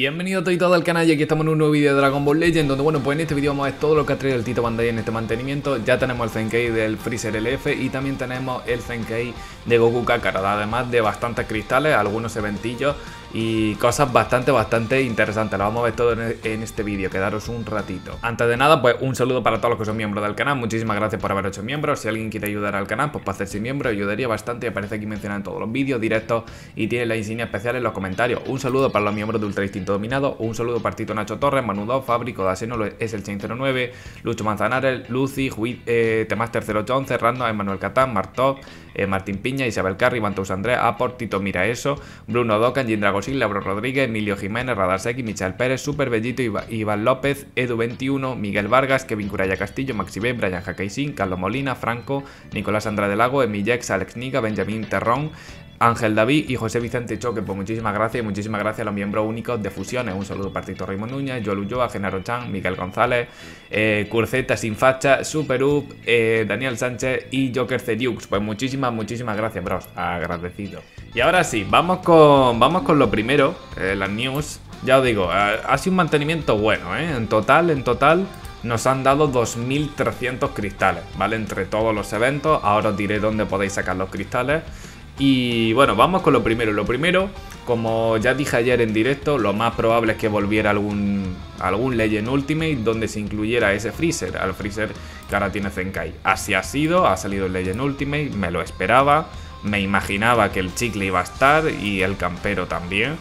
Bienvenido a todo al canal y aquí estamos en un nuevo vídeo de Dragon Ball Legends, donde bueno, pues en este vídeo vamos a ver todo lo que ha traído el Tito Bandai en este mantenimiento. Ya tenemos el Zenkei del Freezer LF y también tenemos el Zenkei de Goku Kakarot, además de bastantes cristales, algunos eventillos y cosas bastante interesantes. Lo vamos a ver todo en este vídeo, quedaros un ratito. Antes de nada, pues un saludo para todos los que son miembros del canal, muchísimas gracias por haber hecho miembros. Si alguien quiere ayudar al canal, pues para hacerse miembro ayudaría bastante, aparece aquí mencionado en todos los vídeos, directos y tiene la insignia especial en los comentarios. Un saludo para los miembros de Ultra Instinto Dominado, un saludo para Tito Nacho Torres, Manudo, Fábrico, Daseno, es el Chain 09, Lucho Manzanares, Lucy, Temaster 0811, Rando, Emmanuel Catán, Martov, Martín Piña, Isabel Carri, Mantus Andrés, Aport, Tito Miraeso, Bruno Docan, Jindragosil, Labro Rodríguez, Emilio Jiménez, Radarseki, Michael Pérez, Super Bellito, Iván López, Edu21, Miguel Vargas, Kevin Curaya Castillo, Maxi B, Brian Jaqueisin, Carlos Molina, Franco, Nicolás Andrade Lago, Emilex, Alex Niga, Benjamín Terrón, Ángel David y José Vicente Choque. Pues muchísimas gracias y muchísimas gracias a los miembros únicos de Fusiones. Un saludo para Tito Raymond Núñez, Joel Ulloa, Genaro Chan, Miguel González, Curceta Sin Facha, Super Up, Daniel Sánchez y Joker Cediux. Pues muchísimas gracias, bros, agradecido. Y ahora sí, vamos con lo primero, las news. Ya os digo, ha sido un mantenimiento bueno, En total nos han dado 2300 cristales, ¿vale? Entre todos los eventos. Ahora os diré dónde podéis sacar los cristales. Y bueno, vamos con lo primero. Lo primero, como ya dije ayer en directo, lo más probable es que volviera algún Legend Ultimate donde se incluyera ese Freezer, al Freezer que ahora tiene Zenkai. Así ha sido, ha salido el Legend Ultimate, me lo esperaba, me imaginaba que el chicle iba a estar y el campero también.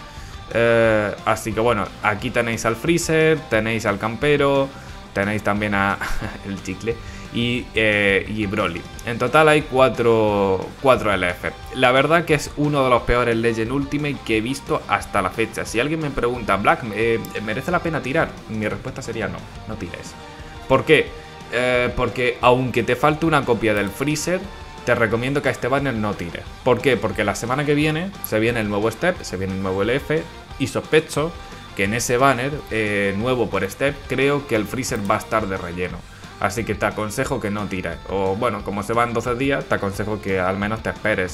Así que bueno, aquí tenéis al Freezer, tenéis al campero, tenéis también a el chicle y Broly. En total hay 4 LF. La verdad que es uno de los peores Legend Ultimate que he visto hasta la fecha. Si alguien me pregunta, Black, ¿merece la pena tirar? Mi respuesta sería no, no tires. ¿Por qué? Porque aunque te falte una copia del Freezer, te recomiendo que a este banner no tires. ¿Por qué? Porque la semana que viene se viene el nuevo Step, se viene el nuevo LF y sospecho que en ese banner nuevo por Step creo que el Freezer va a estar de relleno. Así que te aconsejo que no tires. O bueno, como se van 12 días, te aconsejo que al menos te esperes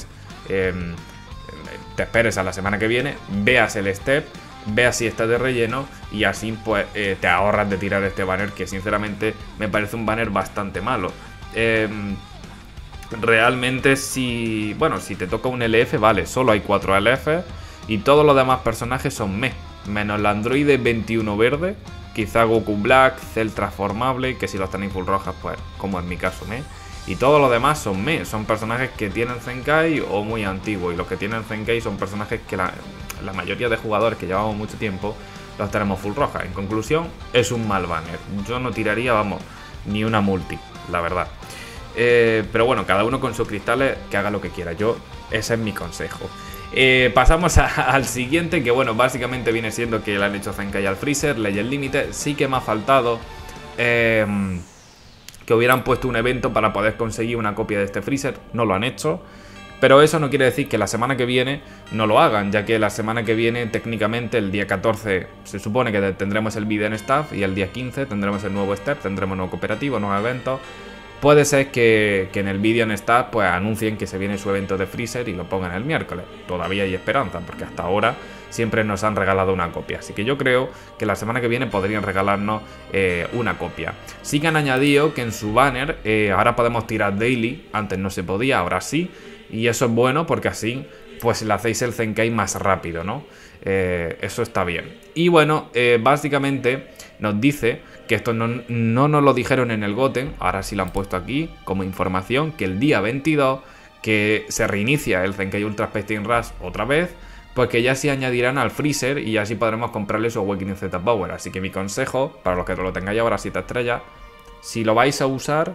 a la semana que viene, veas el Step, veas si está de relleno y así pues te ahorras de tirar este banner que sinceramente me parece un banner bastante malo. Realmente si te toca un LF, vale, solo hay 4 LF y todos los demás personajes son menos el androide 21 verde. Quizá Goku Black, Cell transformable, que si los tenéis full rojas, pues como en mi caso, y todos los demás son son personajes que tienen Zenkai o muy antiguos. Y los que tienen Zenkai son personajes que la mayoría de jugadores que llevamos mucho tiempo los tenemos full rojas. En conclusión, es un mal banner. Yo no tiraría, vamos, ni una multi, la verdad. Pero bueno, cada uno con sus cristales que haga lo que quiera. Ese es mi consejo. Pasamos al siguiente, que bueno, básicamente viene siendo que le han hecho Zenkai al Freezer, Legend Límite. Sí que me ha faltado que hubieran puesto un evento para poder conseguir una copia de este Freezer. No lo han hecho, pero eso no quiere decir que la semana que viene no lo hagan, ya que la semana que viene técnicamente el día 14 se supone que tendremos el Biden Staff y el día 15 tendremos el nuevo Step, tendremos nuevo cooperativo, nuevos eventos. Puede ser que en el vídeo en Star pues anuncien que se viene su evento de Freezer y lo pongan el miércoles. Todavía hay esperanza, porque hasta ahora siempre nos han regalado una copia. Así que yo creo que la semana que viene podrían regalarnos una copia. Sí que han añadido que en su banner ahora podemos tirar daily. Antes no se podía, ahora sí. Y eso es bueno porque así pues le hacéis el Zenkai más rápido, ¿no? Eso está bien. Y bueno, básicamente nos dice que esto no nos lo dijeron en el Goten, ahora sí lo han puesto aquí como información, que el día 22 que se reinicia el Zenkai Ultra Space Rush otra vez, pues que ya se añadirán al Freezer y así podremos comprarle su Awakening Z Power. Así que mi consejo, para los que lo tengáis ahora 7 estrellas, si lo vais a usar,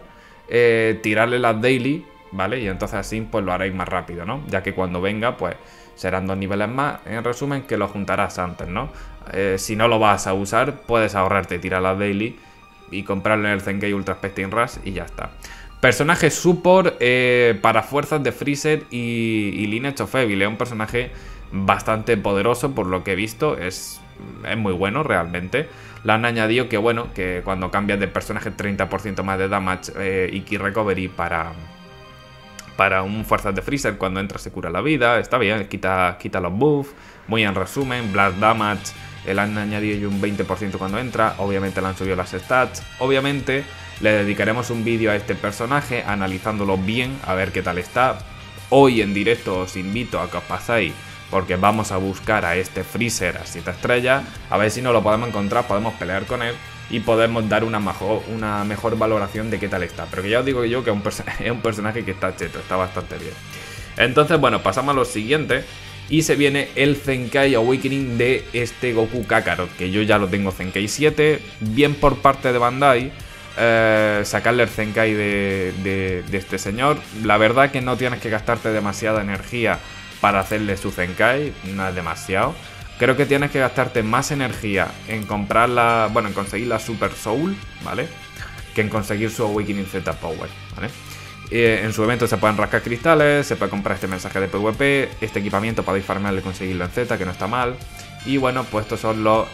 tirarle las daily, ¿vale? Y entonces así pues lo haréis más rápido, ¿no? Ya que cuando venga pues serán 2 niveles más, en resumen, que lo juntarás antes, ¿no? Si no lo vas a usar, puedes ahorrarte, tirar la daily y comprarlo en el Zenkai Ultra Spectrum Rush y ya está. Personaje support para fuerzas de Freezer y Lineage of Evil. Es un personaje bastante poderoso por lo que he visto, es muy bueno realmente. Le han añadido que bueno, que cuando cambias de personaje 30% más de damage y key recovery para para un fuerzas de Freezer, cuando entra se cura la vida, está bien, quita los buffs, muy en resumen. Blast Damage, le han añadido un 20% cuando entra, obviamente le han subido las stats, obviamente le dedicaremos un vídeo a este personaje analizándolo bien, a ver qué tal está. Hoy en directo os invito a que os paséis, porque vamos a buscar a este Freezer a 7 estrellas, a ver si no lo podemos encontrar, podemos pelear con él y podemos dar una mejor valoración de qué tal está. Pero que ya os digo yo que es un personaje que está cheto, está bastante bien. Entonces, bueno, pasamos a lo siguiente. Y se viene el Zenkai Awakening de este Goku Kakarot, que yo ya lo tengo Zenkai 7, bien por parte de Bandai, sacarle el Zenkai de este señor. La verdad que no tienes que gastarte demasiada energía para hacerle su Zenkai, no es demasiado. Creo que tienes que gastarte más energía en comprarla, bueno, en conseguir la Super Soul, ¿vale? Que en conseguir su Awakening Z Power, ¿vale? En su evento se pueden rascar cristales, se puede comprar este mensaje de PvP, este equipamiento podéis farmearle y conseguirlo en Z, que no está mal. Y bueno, pues estos son los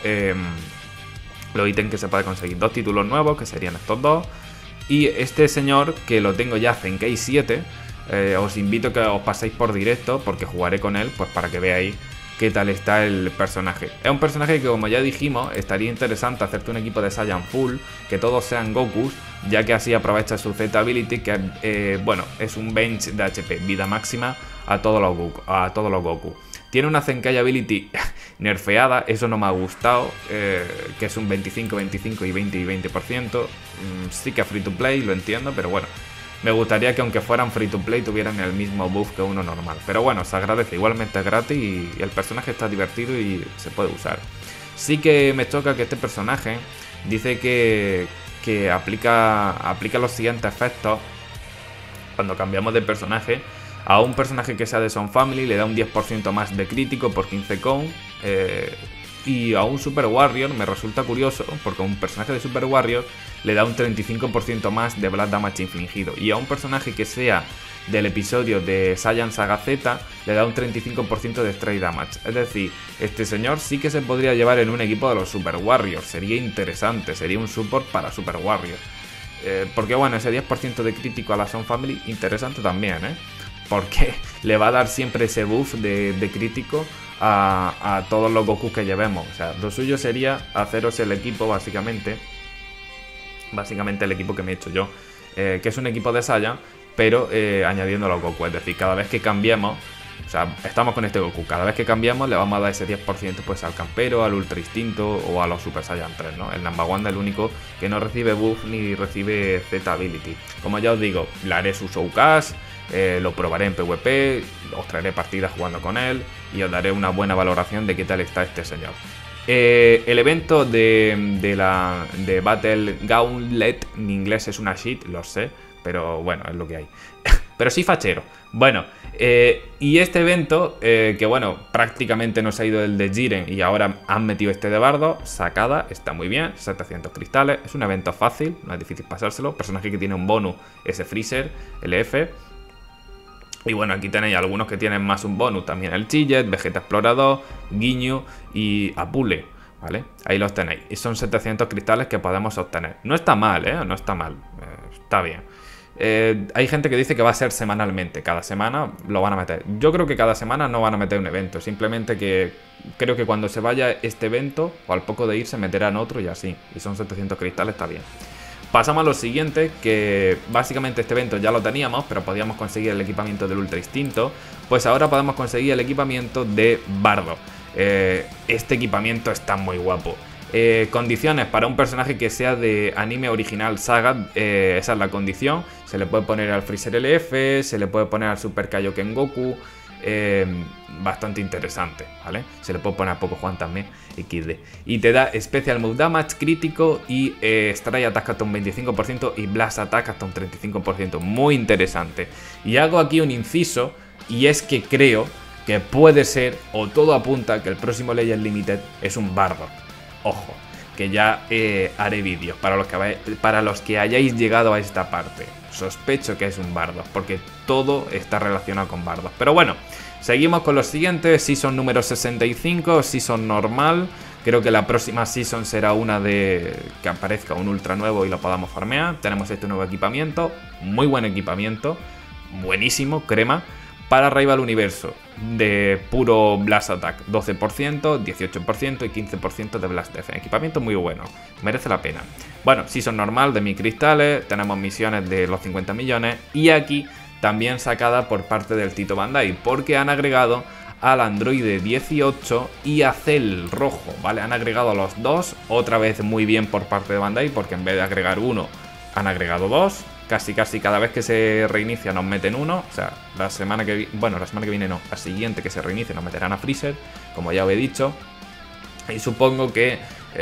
ítems que se puede conseguir. 2 títulos nuevos, que serían estos dos. Y este señor, que lo tengo ya Zenkai 7, os invito a que os paséis por directo, porque jugaré con él, pues para que veáis qué tal está el personaje. Es un personaje que, como ya dijimos, estaría interesante hacerte un equipo de Saiyan Full, que todos sean Gokus, ya que así aprovecha su Z Ability, que bueno, es un bench de HP, vida máxima a todos los Goku. Tiene una Zenkai Ability nerfeada, eso no me ha gustado, que es un 25, 25 y 20 y 20%. Sí que es free to play, lo entiendo, pero bueno. Me gustaría que aunque fueran free to play tuvieran el mismo buff que uno normal. Pero bueno, se agradece, igualmente es gratis y el personaje está divertido y se puede usar. Sí que me choca que este personaje dice que aplica los siguientes efectos cuando cambiamos de personaje. A un personaje que sea de Son Family le da un 10% más de crítico por 15 con. Y a un Super Warrior me resulta curioso, porque a un personaje de Super Warrior le da un 35% más de Blast Damage infligido. Y a un personaje que sea del episodio de Saiyan Saga Z le da un 35% de Stray Damage. Es decir, este señor sí que se podría llevar en un equipo de los Super Warriors. Sería interesante, sería un support para Super Warriors. Porque bueno, ese 10% de crítico a la Son Family, interesante también, porque le va a dar siempre ese buff de crítico a todos los Goku que llevemos. O sea, lo suyo sería haceros el equipo básicamente el equipo que me he hecho yo, que es un equipo de Saiyan, pero añadiendo a los Goku. Es decir, cada vez que cambiemos, o sea, estamos con este Goku, cada vez que cambiamos le vamos a dar ese 10% pues al Campero, al Ultra Instinto o a los Super Saiyan 3, ¿no? El Number One es el único que no recibe buff ni recibe Z Ability. Como ya os digo, le haré su Showcase, lo probaré en PvP, os traeré partidas jugando con él y os daré una buena valoración de qué tal está este señor. El evento de Battle Gauntlet, en inglés es una shit, lo sé, pero bueno, es lo que hay. Pero sí fachero. Bueno, y este evento, que bueno, prácticamente nos ha ido el de Jiren y ahora han metido este de Bardo, sacada, está muy bien, 700 cristales, es un evento fácil, no es difícil pasárselo. Personaje que tiene un bonus, ese Freezer, LF. Y bueno, aquí tenéis algunos que tienen más un bonus, también el Chillet, Vegeta Explorador, Ginyu y Apule, ¿vale? Ahí los tenéis, y son 700 cristales que podemos obtener. No está mal, no está mal, está bien. Hay gente que dice que va a ser semanalmente, cada semana lo van a meter. Yo creo que cada semana no van a meter un evento, simplemente que creo que cuando se vaya este evento, o al poco de irse, meterán otro y así. Y son 700 cristales, está bien. Pasamos a lo siguiente, que básicamente este evento ya lo teníamos, pero podíamos conseguir el equipamiento del Ultra Instinto. Pues ahora podemos conseguir el equipamiento de Bardo. Este equipamiento está muy guapo. Condiciones para un personaje que sea de anime original Saga, esa es la condición. Se le puede poner al Freezer LF, se le puede poner al Super Kaioken Goku. Bastante interesante, ¿vale? Se le puede poner a Poco Juan también, XD. Y te da Special Move Damage crítico y Strike Attack hasta un 25% y Blast Attack hasta un 35%. Muy interesante. Y hago aquí un inciso, y es que creo que puede ser, o todo apunta, que el próximo Legend Limited es un Bardock. Ojo, que ya haré vídeos para los que hayáis llegado a esta parte. Sospecho que es un Bardock, porque todo está relacionado con Bardock. Pero bueno, seguimos con los siguientes. Season número 65, Season normal. Creo que la próxima Season será una de que aparezca un ultra nuevo y lo podamos farmear. Tenemos este nuevo equipamiento, muy buen equipamiento. buenísimo, crema, para Rival Universo, de puro Blast Attack, 12%, 18% y 15% de Blast Defense. Equipamiento muy bueno, merece la pena. Bueno, Season normal de 1000 cristales, tenemos misiones de los 50 millones y aquí también sacada por parte del Tito Bandai, porque han agregado al Android 18 y a Cell rojo, ¿vale? Han agregado a los dos, otra vez muy bien por parte de Bandai, porque en vez de agregar uno, han agregado dos. Casi cada vez que se reinicia nos meten uno. O sea, la semana que viene no, la siguiente que se reinicie nos meterán a Freezer, como ya os he dicho. Y supongo que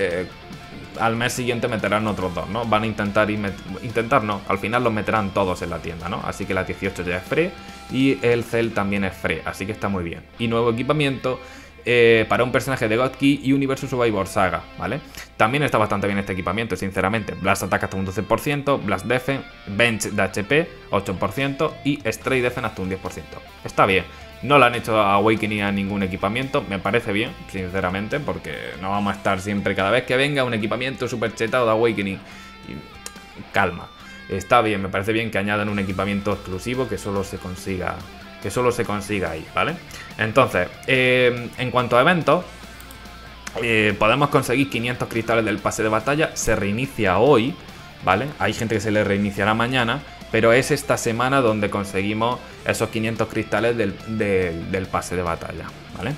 al mes siguiente meterán otros dos, ¿no? Van a intentar no, al final los meterán todos en la tienda, ¿no? Así que la 18 ya es free y el Cell también es free, así que está muy bien. Y nuevo equipamiento para un personaje de God Key y Universo Survivor Saga, ¿vale? También está bastante bien este equipamiento, sinceramente. Blast Attack hasta un 12%, Blast Defense, Bench de HP 8% y Stray Defense hasta un 10%. Está bien. No le han hecho Awakening a ningún equipamiento, me parece bien, sinceramente, porque no vamos a estar siempre, cada vez que venga un equipamiento super chetado de Awakening. Calma. Está bien, me parece bien que añadan un equipamiento exclusivo que solo se consiga ahí, ¿vale? Entonces, en cuanto a eventos, podemos conseguir 500 cristales del pase de batalla. Se reinicia hoy, ¿vale? Hay gente que se le reiniciará mañana, pero es esta semana donde conseguimos esos 500 cristales del pase de batalla, ¿vale?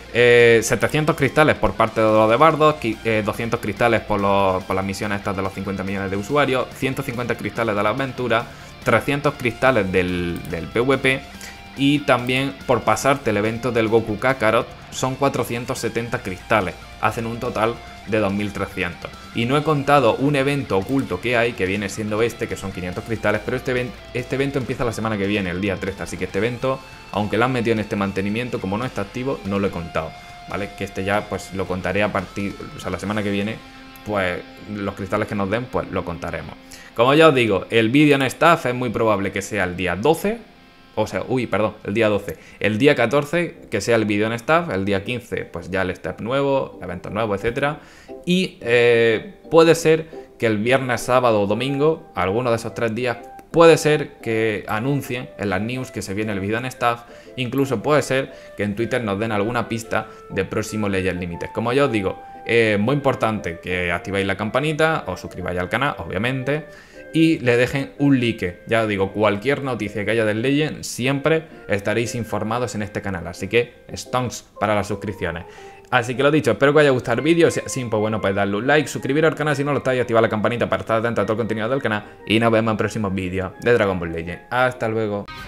700 cristales por parte de los de Bardos, 200 cristales por las misiones estas de los 50 millones de usuarios, 150 cristales de la aventura, 300 cristales del PvP. Y también por pasarte el evento del Goku Kakarot son 470 cristales, hacen un total de 2300. Y no he contado un evento oculto que hay, que viene siendo este, que son 500 cristales, pero este evento empieza la semana que viene, el día 3, así que este evento, aunque lo han metido en este mantenimiento, como no está activo, no lo he contado, ¿vale? Que este ya pues lo contaré a partir, o sea, la semana que viene, pues los cristales que nos den, pues lo contaremos. Como ya os digo, el vídeo en staff es muy probable que sea el día 12, o sea, el día 12. El día 14 que sea el vídeo en staff, el día 15 pues ya el step nuevo, eventos nuevos, etcétera. Y puede ser que el viernes, sábado o domingo, alguno de esos 3 días, puede ser que anuncien en las news que se viene el vídeo en staff. Incluso puede ser que en Twitter nos den alguna pista de próximo Legend Limited. Como ya os digo, muy importante que activéis la campanita, os suscribáis al canal, obviamente, y le dejen un like. Ya os digo, cualquier noticia que haya del Legend, siempre estaréis informados en este canal. Así que, stonks para las suscripciones. Así que lo dicho, espero que os haya gustado el vídeo. Si es así, pues bueno, pues darle un like, suscribiros al canal si no lo estáis, activar la campanita para estar atento a todo el contenido del canal. Y nos vemos en próximos vídeos de Dragon Ball Legend. Hasta luego.